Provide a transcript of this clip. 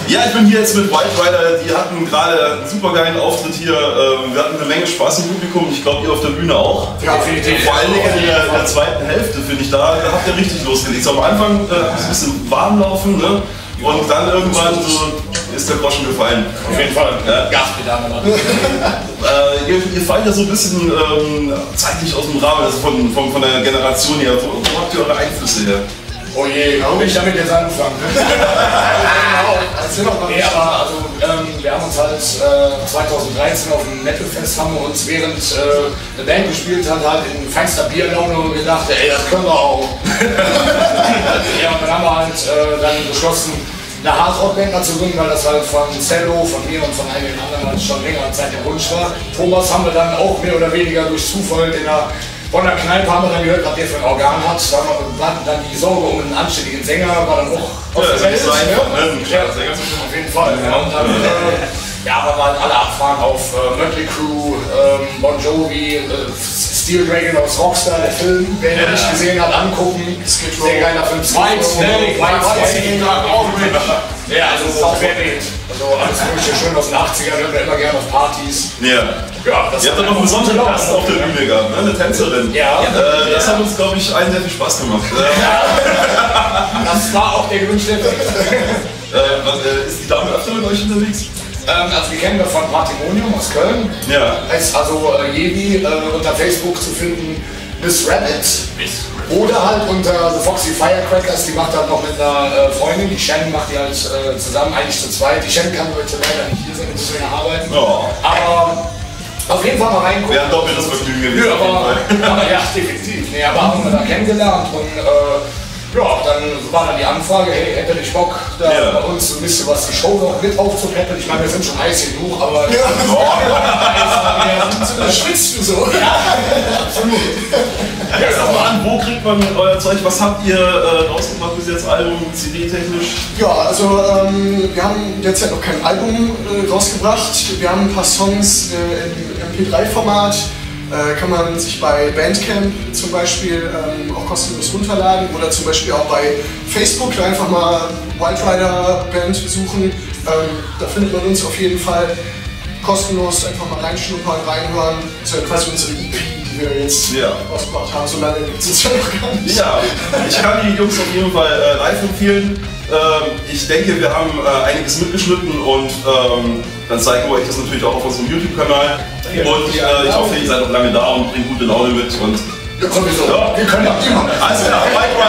Ja, ich bin hier jetzt mit White Rider, die hatten gerade einen super geilen Auftritt hier. Wir hatten eine Menge Spaß im Publikum, ich glaube ihr auf der Bühne auch. Ja, definitiv. Vor allen Dingen in der zweiten Hälfte, finde ich, da habt ihr richtig losgelegt. So, am Anfang ein bisschen warm laufen, ne? Und dann irgendwann so ist der Groschen gefallen. Auf jeden Fall. Ja. Gaspedale machen. Ihr fallt ja so ein bisschen zeitlich aus dem Rahmen, also von der Generation her. Wo habt ihr eure Einflüsse her? Oh je, will ich damit jetzt anfangen? Nee, aber also, wir haben uns halt 2013 auf dem Metalfest haben wir uns während eine Band gespielt hat, halt in feinster Bierlaune gedacht, ey, das können wir auch. Ja, und dann haben wir halt dann beschlossen, eine Hardrock-Band zu gründen, weil das halt von Cello, von mir und von einigen anderen halt schon länger Zeit der Wunsch war. Thomas haben wir dann auch mehr oder weniger durch Zufall in der Bonner Kneipe haben wir dann gehört, was der für ein Organ hat. Da hatten dann die Sorge um einen anständigen Sänger, war dann auch auf der Welt. Ja, auf jeden Fall. Ja, und dann ja, aber halt alle abfahren auf Mötley Crüe, Bon Jovi, Steel Dragon aus Rockstar, der Film, wer ihn nicht gesehen hat, angucken. Sehr geiler Film. Whitesnake. Ja, also auch querbeet. Also alles mögliche schön aus den 80ern, hören wir immer gerne auf Partys. Ja. Ja, das ihr habt doch noch einen besonderen Gast auf der Bühne gehabt, ne? Eine Tänzerin. Ja. Das hat uns, glaube ich, allen sehr viel Spaß gemacht. Das war auch der gewünschte Effekt. Ist die Dame öfter mit euch unterwegs? Also die kennen wir von Patrimonium aus Köln. Ja. Heißt also Jevi unter Facebook zu finden, Miss Rabbit. Oder halt unter The Foxy Firecrackers, die macht halt noch mit einer Freundin, die Shannon macht die halt zusammen, eigentlich zu zweit. Die Shannon kann heute leider nicht hier sein, muss deswegen arbeiten. Oh. Aber auf jeden Fall mal reingucken. Wäre ein doppeltes Vergnügen gewesen. Ja, aber ja, definitiv. Nee, aber haben wir da kennengelernt und ja, dann war dann die Anfrage, hey, hätte nicht Bock, da bei uns ein bisschen was die Show noch mit aufzupeppeln. Ich meine, wir sind schon heiß genug, aber schwitzt du so. Ja, absolut. Ja, sag mal an, wo kriegt man euer Zeug? Was habt ihr rausgebracht bis jetzt, Album, CD-technisch? Ja, also wir haben derzeit noch kein Album rausgebracht. Wir haben ein paar Songs im MP3-Format. Kann man sich bei Bandcamp zum Beispiel auch kostenlos runterladen oder zum Beispiel auch bei Facebook einfach mal White Rider Band suchen. Da findet man uns auf jeden Fall kostenlos, einfach mal reinschnuppern, reinhören. Das ist ja quasi unsere EP, die wir jetzt ausgebracht haben. So lange gibt es uns ja noch gar nicht. Ja, ich kann die Jungs auf jeden Fall live empfehlen. Ich denke, wir haben einiges mitgeschnitten und dann zeigen wir euch das natürlich auch auf unserem YouTube-Kanal. Und ich hoffe, ihr seid auch lange da und bringt gute Laune mit. Und ja, sowieso. Ja, wir können das immer. Alles klar, bye, bye.